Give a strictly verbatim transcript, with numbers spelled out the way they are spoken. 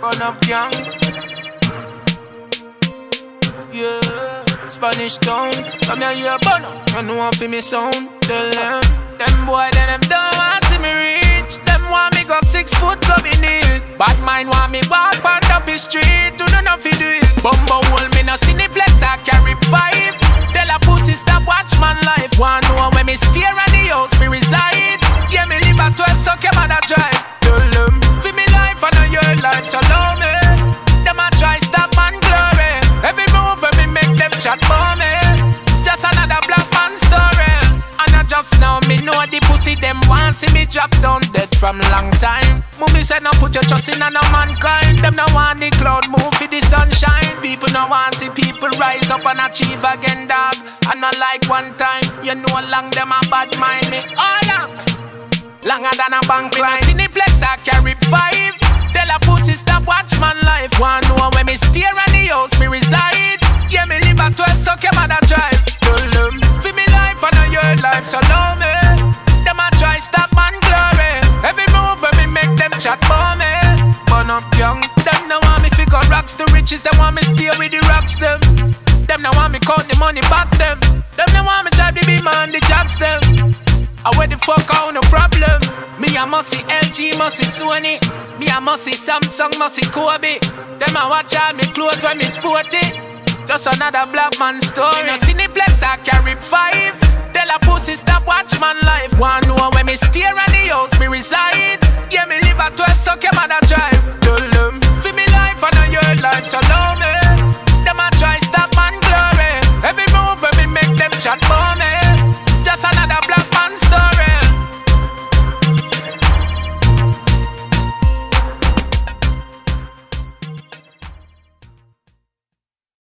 Burn up young. Yeah, Spanish town. Come here, you burn up. You know what for me sound. Tell them, them boy, then them don't want see me reach. Them want me go six foot, go be neat. Bad mind want me walk on up the street. Do not know fi do it. Bumbo hole me no cineplex, I carry five. Tell a pussy stop watch man life. Want know when me stare at the house me reside. Yeah, me live at twelve, so come on a drive. Tell them, fi me life and a your life, so love me. Them a try stop man glory. Every move when me make them chat for me. Just another black man story. And I just now me know the pussy them want see me drop down dead from long time. Mummy said no put your trust in no mankind. Them no want the cloud move for the sunshine. People no want see people rise up and achieve again, dog. And not like one time. You know long them a bad mind me. Oh yeah. Longer than a bank line. Cineplex I carry five. Tell a pussy stop watch man life. Want know when me stare at the house me reside. Yeah, me live at twelve, so come on a drive. Tell them, fi me life and a your life, so love me. Them a try stop man glory. Every move when me make them chat for me. Burn up young. Them no want me figure rocks to riches. Them want me stay with the rocks them. Them no want me count the money back them. Them no want me drive the beam and the jacks them. I where the fuck out no problem. Me a must see L G, must see Sony. Me a must see Samsung, must see Kobe. Them a watch all me clothes when me sport it. Just another black man story. In a cineplex I carry five. Tell a pussy stop watch man life. Want know when me stare at the house me reside. Yeah, me live at twelve, so come on a drive.